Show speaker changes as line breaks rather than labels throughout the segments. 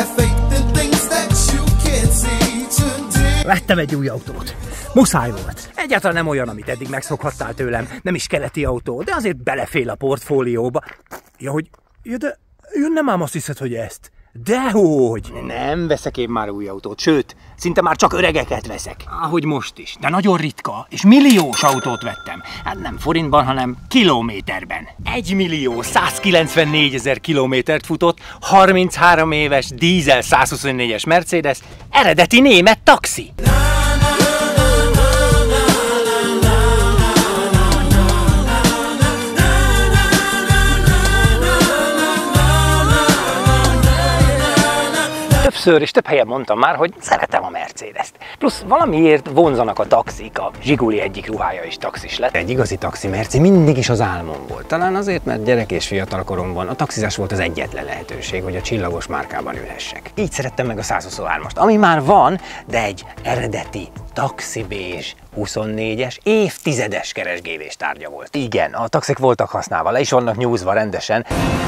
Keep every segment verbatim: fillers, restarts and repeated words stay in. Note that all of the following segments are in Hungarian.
Vettem egy új autót. Muszáj volt. Egyáltalán nem olyan, amit eddig megszokhattál tőlem. Nem is keleti autó, de azért belefél a portfólióba. Ja, hogy... Ja, de... Ja, nem ám azt hiszed, hogy ezt. Dehogy! Nem veszek én már új autót, sőt, szinte már csak öregeket veszek. Ahogy most is, de nagyon ritka, és milliós autót vettem. Hát nem forintban, hanem kilométerben. egy millió százkilencvennégy kilométert futott, harminchárom éves dízel százhuszonnégyes Mercedes, eredeti német taxi. Többször és több helyen mondtam már, hogy szeretem a Mercedes-t. Plusz valamiért vonzanak a taxik, a Zsiguli egyik ruhája is taxis lett. Egy igazi taxi merci mindig is az álmom volt. Talán azért, mert gyerek és fiatal koromban a taxizás volt az egyetlen lehetőség, hogy a csillagos márkában ülhessek. Így szerettem meg a százhuszonhármast, ami már van, de egy eredeti taxibézs huszonnégyes évtizedes keresgélés tárgya volt. Igen, a taxik voltak használva, le is vannak nyúzva rendesen.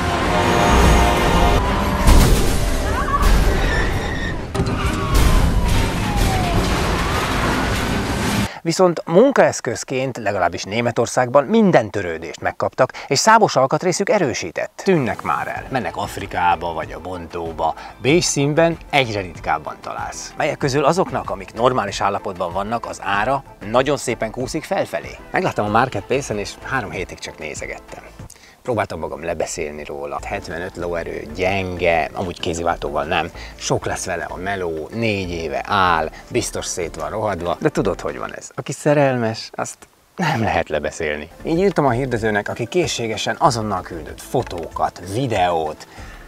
Viszont munkaeszközként, legalábbis Németországban minden törődést megkaptak, és számos alkatrészük erősített. Tűnnek már el, mennek Afrikába vagy a Bontóba, bézs színben egyre ritkábban találsz. Melyek közül azoknak, amik normális állapotban vannak, az ára nagyon szépen kúszik felfelé. Megláttam a Marketplace-en, és három hétig csak nézegettem. Próbáltam magam lebeszélni róla. hetvenöt lóerő, gyenge, amúgy kéziváltóval nem. Sok lesz vele a meló, négy éve áll, biztos szét van rohadva. De tudod, hogy van ez? Aki szerelmes, azt nem lehet lebeszélni. Így írtam a hirdetőnek, aki készségesen azonnal küldött fotókat, videót.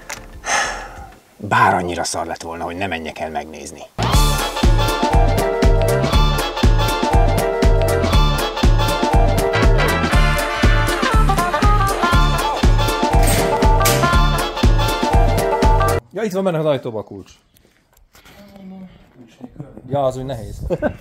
Bár annyira szar lett volna, hogy ne menjek el megnézni.
Ja, itt van benne az ajtóba a kulcs. Ja, az úgy nehéz.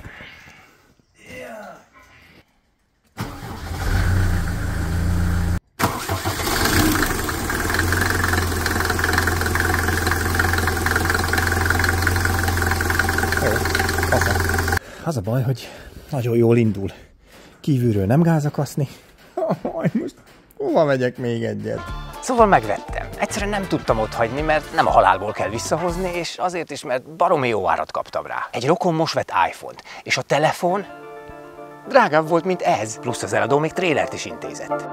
Az a baj, hogy nagyon jól indul. Kívülről nem gáz akaszni. Most hova megyek még egyet?
Szóval megvettem. Egyszerűen nem tudtam otthagyni, mert nem a halálból kell visszahozni, és azért is, mert baromi jó árat kaptam rá. Egy rokon most vett iPhone-t, és a telefon drágább volt, mint ez. Plusz az eladó még trélert is intézett.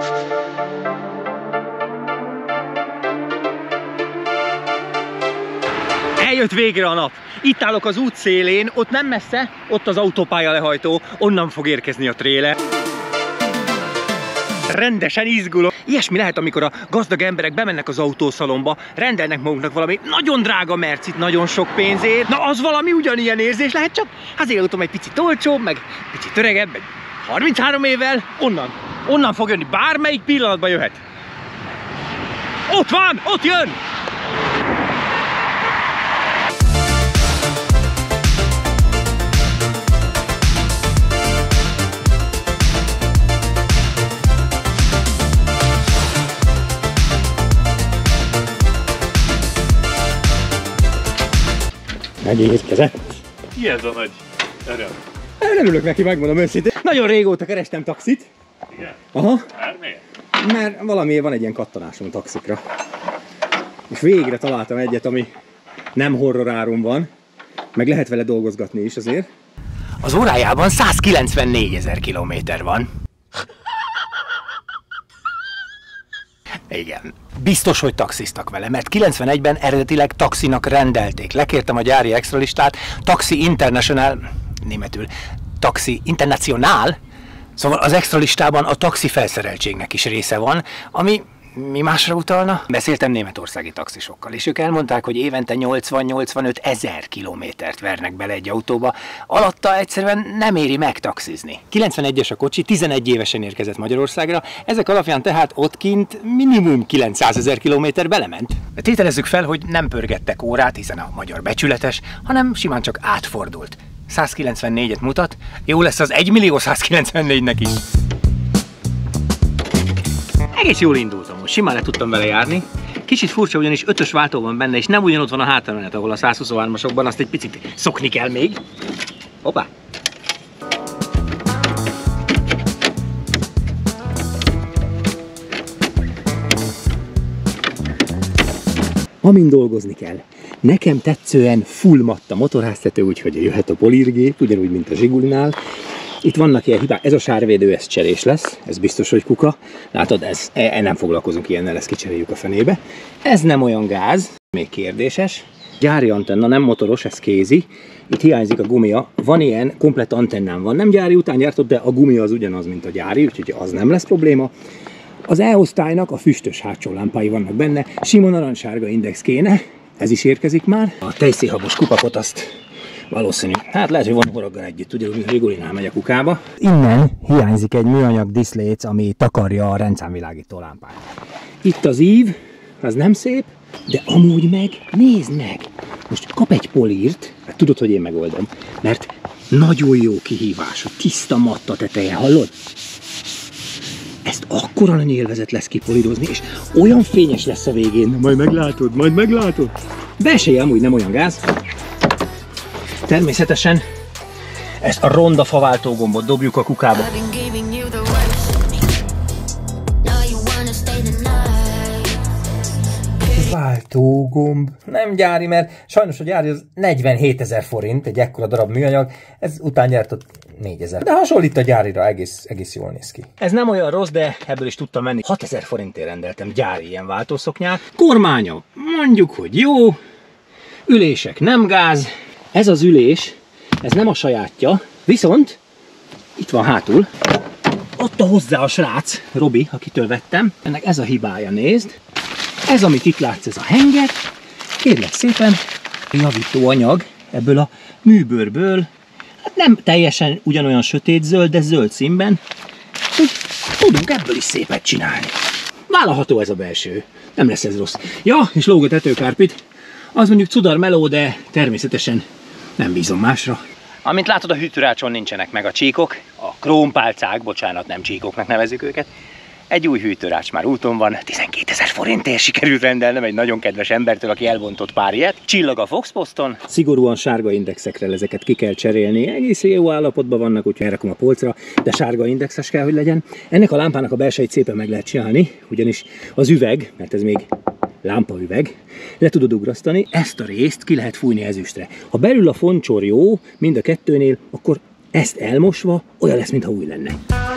Eljött végre a nap. Itt állok az út szélén, ott nem messze, ott az autópálya lehajtó, onnan fog érkezni a tréler. Rendesen izgulok. Ilyesmi lehet, amikor a gazdag emberek bemennek az autószalomba, rendelnek maguknak valami nagyon drága mercit, nagyon sok pénzért. Na, az valami ugyanilyen érzés lehet, csak az én autóm egy picit olcsóbb, meg picit öregebb, meg harminchárom évvel, onnan, onnan fog jönni, bármelyik pillanatban jöhet. Ott van, ott jön! Megérkezett.
Ki ez a nagy öröm?
Örülök neki, megmondom őszintén. Nagyon régóta kerestem taxit.
Igen?
Aha.
Már miért?
Mert valamiért van egy ilyen kattanásom taxikra. És végre találtam egyet, ami nem horror áron van. Meg lehet vele dolgozgatni is azért.
Az órájában százkilencvennégy kilométer van. Igen. Biztos, hogy taxiztak vele, mert kilencvenegyben eredetileg taxinak rendelték. Lekértem a gyári extra listát, Taxi International, németül, Taxi International, szóval az extra listában a taxi felszereltségnek is része van, ami mi másra utalna? Beszéltem németországi taxisokkal, és ők elmondták, hogy évente nyolcvan-nyolcvanöt ezer kilométert vernek bele egy autóba, alatta egyszerűen nem éri meg taxizni. kilencvenegyes a kocsi, tizenegy évesen érkezett Magyarországra, ezek alapján tehát ott kint minimum kilencszázezer kilométer belement. De tételezzük fel, hogy nem pörgettek órát, hiszen a magyar becsületes, hanem simán csak átfordult. százkilencvennégyet mutat, jó lesz az egymillió százkilencvennégynek is. Egész jól indultam, most simán le tudtam vele járni. Kicsit furcsa, ugyanis ötös váltó van benne, és nem ugyanott van a hátrányát, ahol a százhuszonhármasokban, azt egy picit szokni kell még. Hoppá!
Amin dolgozni kell. Nekem tetszően full matta motorháztető, úgyhogy jöhet a polírgép, ugyanúgy, mint a Zsigulinál. Itt vannak ilyen hibák, ez a sárvédő, ez cserés lesz, ez biztos, hogy kuka. Látod, ez, e, nem foglalkozunk ilyennel, ezt kicseréljük a fenébe. Ez nem olyan gáz, még kérdéses. Gyári antenna, nem motoros, ez kézi. Itt hiányzik a gumia. Van ilyen, komplett antennám van, nem gyári után gyártott, de a gumia az ugyanaz, mint a gyári, úgyhogy az nem lesz probléma. Az E-osztálynak a füstös hátsó lámpái vannak benne, sima narancssárga index kéne, ez is érkezik már. A tejszénhabos kupakot azt valószínű, hát lehet, hogy van horoggal együtt, ugye, hogy Zsigulinál megy a kukába. Innen hiányzik egy műanyag diszlét, ami takarja a rendszámvilágító lámpát. Itt az ív, az nem szép, de amúgy meg, nézd meg! Most kap egy polírt, hát tudod, hogy én megoldom, mert nagyon jó kihívás, a tiszta matta teteje, hallod? Ezt akkora nagy élvezet lesz kipolírozni, és olyan fényes lesz a végén. Majd meglátod, majd meglátod. Belseje amúgy nem olyan gáz. Természetesen ezt a ronda faváltó gombot dobjuk a kukába. Váltógomb. Nem gyári, mert sajnos a gyári az negyvenhétezer forint, egy ekkora darab műanyag, ez után gyártott négyezer. De hasonlít a gyárira, egész, egész jól néz ki. Ez nem olyan rossz, de ebből is tudtam menni. hatezer forintért rendeltem gyári ilyen váltószoknyát. Kormánya, mondjuk, hogy jó. Ülések nem gáz. Ez az ülés, ez nem a sajátja, viszont itt van hátul. Adta hozzá a srác, Robi, akitől vettem. Ennek ez a hibája, nézd. Ez, amit itt látsz, ez a henger. Kérlek szépen, javító anyag ebből a műbőrből. Hát nem teljesen ugyanolyan sötét zöld, de zöld színben. Úgy tudunk ebből is szépet csinálni. Vállalható ez a belső. Nem lesz ez rossz. Ja, és lóg a tetőkárpit. Az mondjuk cudar meló, de természetesen nem bízom másra. Amint látod, a hűtőrácson nincsenek meg a csíkok. A krómpálcák, bocsánat, nem csíkoknak nevezzük őket. Egy új hűtőrács már úton van, tizenkétezer forintért sikerült rendelnem egy nagyon kedves embertől, aki elbontott pár ilyet. Csillag a Foxposton. Szigorúan sárga indexekre ezeket ki kell cserélni. Egész jó állapotban vannak, úgyhogy elrakom a polcra, de sárga indexes kell, hogy legyen. Ennek a lámpának a belsejét szépen meg lehet csinálni, ugyanis az üveg, mert ez még lámpaüveg, le tudod ugrasztani, ezt a részt ki lehet fújni ezüstre. Ha belül a foncsor jó, mind a kettőnél, akkor ezt elmosva olyan lesz, mintha új lenne.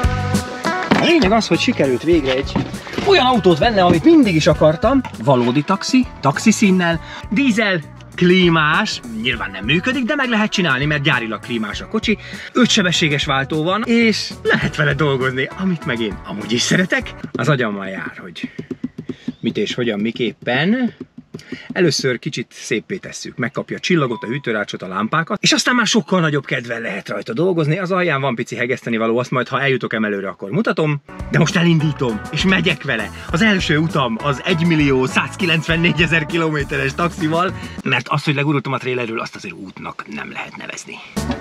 A lényeg az, hogy sikerült végre egy olyan autót vennem, amit mindig is akartam. Valódi taxi, taxi színnel, dízel, klímás, nyilván nem működik, de meg lehet csinálni, mert gyárilag klímás a kocsi. Ötsebességes váltó van, és lehet vele dolgozni, amit meg én amúgy is szeretek. Az agyammal jár, hogy mit és hogyan, miképpen. Először kicsit széppé tesszük, megkapja a csillagot, a hűtőrácsot, a lámpákat, és aztán már sokkal nagyobb kedvel lehet rajta dolgozni. Az alján van pici hegeszteni való, azt majd, ha eljutok emelőre, akkor mutatom. De most elindítom, és megyek vele. Az első utam az egymillió százkilencvennégyezer kilométeres taxival, mert azt, hogy legurultam a trailerről, azt azért útnak nem lehet nevezni.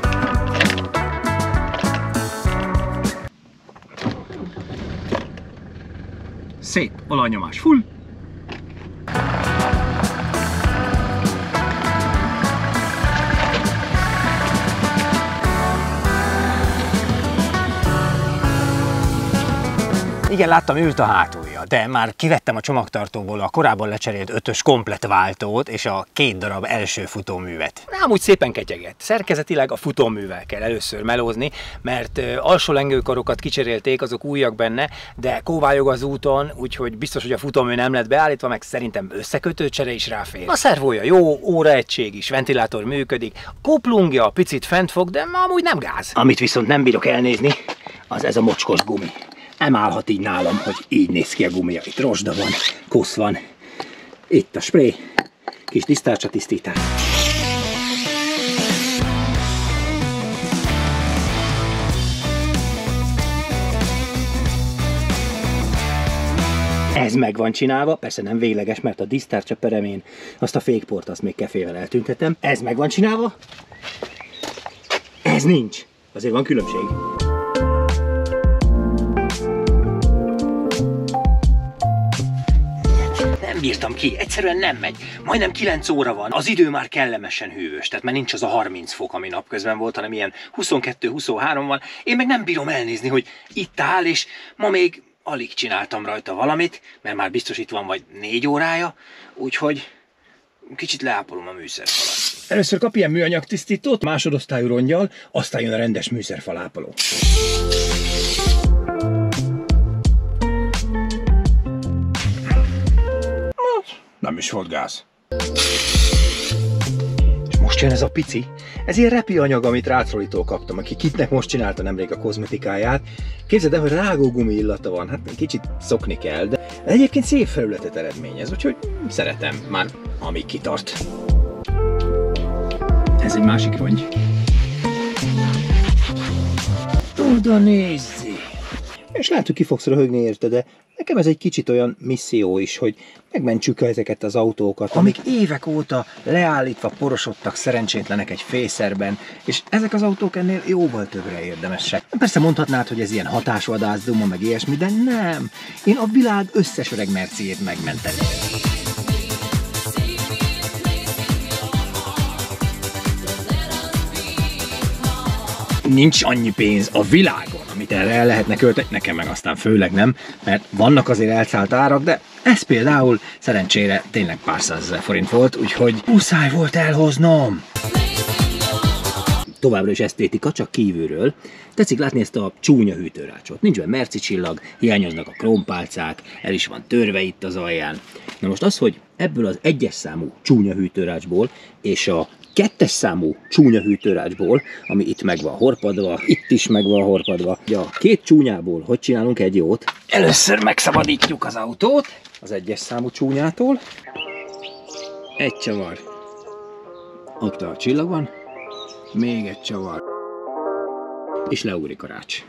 Szép, olajnyomás full. Igen, láttam, ült a hátulja, de már kivettem a csomagtartóból a korábban lecserélt ötös komplett váltót és a két darab első futóművet. Amúgy szépen ketyegett. Szerkezetileg a futóművel kell először melózni, mert uh, alsó lengőkarokat kicserélték, azok újak benne, de kóvályog az úton, úgyhogy biztos, hogy a futómű nem lett beállítva, meg szerintem összekötőcsere is ráfér. A szervója jó, óraegység is, ventilátor működik, a kuplungja picit fent fog, de amúgy nem gáz. Amit viszont nem bírok elnézni, az ez a mocskos gumi. Nem állhat így nálam, hogy így néz ki a gumia. Itt rozsda van, kosz van. Itt a spray, kis tisztárcsa tisztítás. Ez meg van csinálva, persze nem végleges, mert a disztárcsa peremén azt a fékport azt még kefével eltüntetem. Ez meg van csinálva, ez nincs. Azért van különbség.
Nem bírtam ki, egyszerűen nem megy. Majdnem kilenc óra van, az idő már kellemesen hűvös, tehát már nincs az a harminc fok, ami napközben volt, hanem ilyen huszonkettő-huszonhárom van. Én meg nem bírom elnézni, hogy itt áll, és ma még alig csináltam rajta valamit, mert már biztos itt van vagy négy órája, úgyhogy kicsit leápolom a műszerfalat. Először kap ilyen műanyag tisztítót, másodosztályú rongyal, aztán jön a rendes műszerfalápoló. Nem is volt gáz. És most jön ez a pici. Ez ilyen repi anyag, amit Rácrolitól kaptam, aki Kitnek most csinálta nemrég a kozmetikáját. Képzeld el, hogy rágógumi illata van, hát kicsit szokni kell, de egyébként szép felületet eredményez, úgyhogy szeretem már, amíg kitart. Ez egy másik rongy. Oda nézzi! És lehet, hogy ki fogsz röhögni érte, de nekem ez egy kicsit olyan misszió is, hogy megmentsük ezeket az autókat, amik évek óta leállítva porosodtak szerencsétlenek egy fészerben, és ezek az autók ennél jóval többre érdemesek. Persze mondhatnád, hogy ez ilyen hatásvadász duma, meg ilyesmi, de nem. Én a világ összes öreg merciét megmenteném. Nincs annyi pénz a világon, amit erre el lehetne költeni, nekem meg aztán főleg nem, mert vannak azért elszállt árak, de ez például szerencsére tényleg pár százezer forint volt, úgyhogy muszáj volt elhoznom. Továbbra is esztétika, csak kívülről. Tetszik látni ezt a csúnya hűtőrácsot. Nincs benne merci csillag, hiányoznak a krómpálcák, el is van törve itt az alján. Na most az, hogy ebből az egyes számú csúnya hűtőrácsból és a kettes számú csúnya hűtőrácsból, ami itt meg van horpadva, itt is meg van horpadva. Ja, két csúnyából hogy csinálunk egy jót? Először megszabadítjuk az autót az egyes számú csúnyától. Egy csavar. Ott a csillag van. Még egy csavar. És leugrik a rács.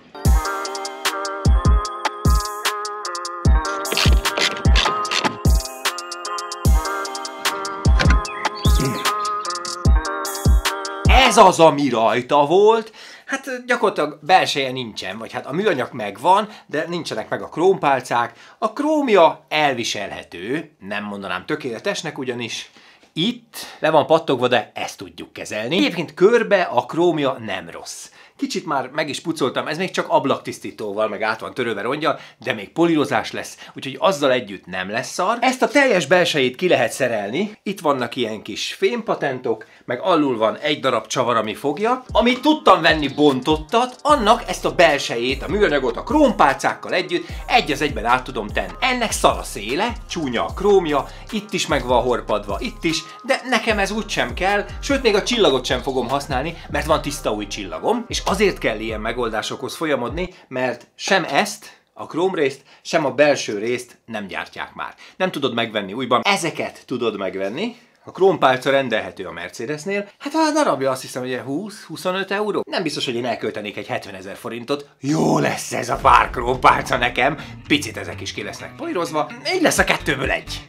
Ez az, ami rajta volt. Hát gyakorlatilag belseje nincsen, vagy hát a műanyag megvan, de nincsenek meg a krómpálcák. A krómja elviselhető, nem mondanám tökéletesnek, ugyanis itt le van pattogva, de ezt tudjuk kezelni. Egyébként körbe a krómja nem rossz. Kicsit már meg is pucoltam, ez még csak ablaktisztítóval, meg át van törölve rongyal, de még polírozás lesz, úgyhogy azzal együtt nem lesz szar. Ezt a teljes belsejét ki lehet szerelni. Itt vannak ilyen kis fémpatentok, meg alul van egy darab csavar, ami fogja. Amit tudtam venni bontottat, annak ezt a belsejét, a műanyagot a krómpálcákkal együtt egy az egyben át tudom tenni. Ennek szar a széle, csúnya a krómja, itt is meg van horpadva, itt is, de nekem ez úgysem kell, sőt még a csillagot sem fogom használni, mert van tiszta új csillagom, és azért kell ilyen megoldásokhoz folyamodni, mert sem ezt, a krómrészt, sem a belső részt nem gyártják már. Nem tudod megvenni újban. Ezeket tudod megvenni. A krómpálca rendelhető a Mercedesnél. Hát a darabja azt hiszem, hogy húsz-huszonöt euró. Nem biztos, hogy én elköltenék egy hetvenezer forintot. Jó lesz ez a pár krómpálca nekem. Picit ezek is ki lesznek polírozva. Így lesz a kettőből egy.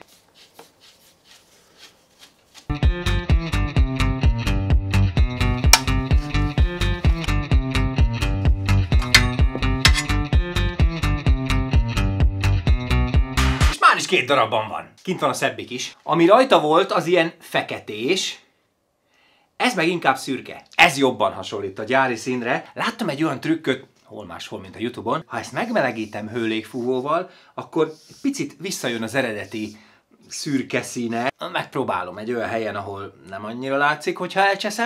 És két darabban van. Kint van a szebbik is. Ami rajta volt, az ilyen feketés. Ez meg inkább szürke. Ez jobban hasonlít a gyári színre. Láttam egy olyan trükköt, hol máshol, mint a YouTube-on. Ha ezt megmelegítem hőlégfúvóval, akkor picit visszajön az eredeti szürke színe. Megpróbálom egy olyan helyen, ahol nem annyira látszik, hogyha elcseszem.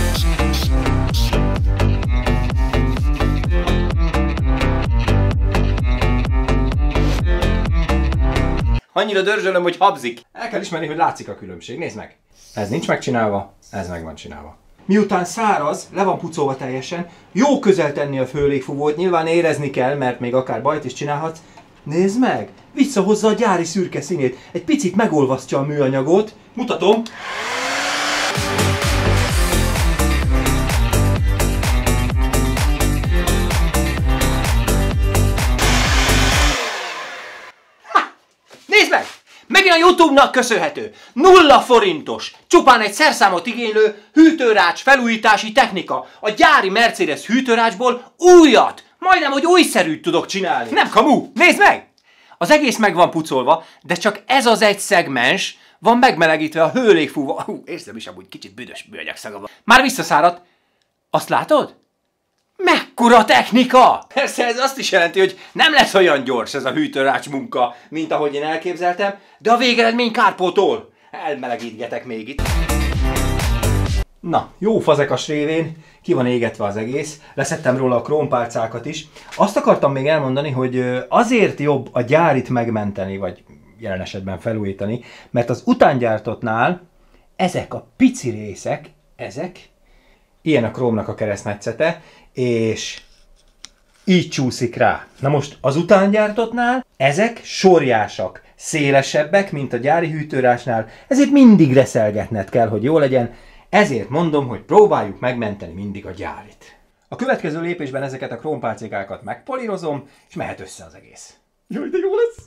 Annyira dörzsölöm, hogy habzik. El kell ismerni, hogy látszik a különbség. Nézd meg! Ez nincs megcsinálva, ez meg van csinálva. Miután száraz, le van pucolva teljesen, jó közel tenni a főlégfúvót, nyilván érezni kell, mert még akár bajt is csinálhatsz. Nézd meg! Visszahozza a gyári szürke színét. Egy picit megolvasztja a műanyagot. Mutatom! Megint a YouTube-nak köszönhető. Nulla forintos, csupán egy szerszámot igénylő hűtőrács felújítási technika. A gyári Mercedes hűtőrácsból újat, majdnem, hogy újszerűt tudok csinálni. Nem kamu, nézd meg! Az egész meg van pucolva, de csak ez az egy szegmens van megmelegítve a hőlégfúva. Hú, érzem is amúgy kicsit büdös műanyag szaga van. Már visszaszáradt. Azt látod? Mekkora technika! Persze ez azt is jelenti, hogy nem lesz olyan gyors ez a hűtőrács munka, mint ahogy én elképzeltem, de a végeredmény kárpótol. Elmelegítgetek még itt. Na, jó fazekas révén, ki van égetve az egész, leszettem róla a krómpálcákat is. Azt akartam még elmondani, hogy azért jobb a gyárit megmenteni, vagy jelen esetben felújítani, mert az utángyártottnál ezek a pici részek, ezek, ilyen a krómnak a keresztmetszete, és így csúszik rá. Na most az utángyártottnál ezek sorjásak, szélesebbek, mint a gyári hűtőrácsnál, ezért mindig reszelgetned kell, hogy jó legyen, ezért mondom, hogy próbáljuk megmenteni mindig a gyárit. A következő lépésben ezeket a krómpálcikákat megpolírozom, és mehet össze az egész. Jaj, de jó lesz!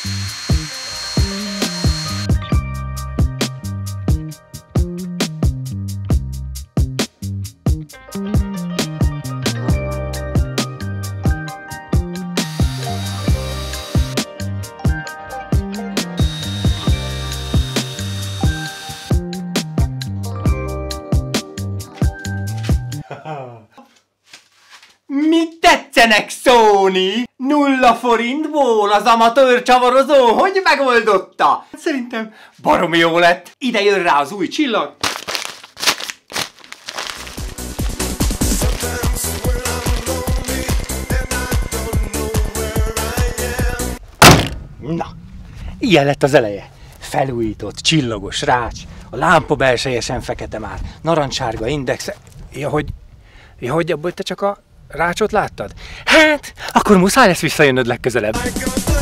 Mit tetszenek szólni? Nulla forintból az amatőr csavarozó, hogy megoldotta? Szerintem baromi jó lett. Ide jön rá az új csillag. Na, ilyen lett az eleje. Felújított, csillagos rács, a lámpa belsejesen fekete már, narancssárga indexe. Ja, hogy, ja, hogy abból te csak a rácsot láttad? Hát, akkor muszáj lesz visszajönnöd legközelebb.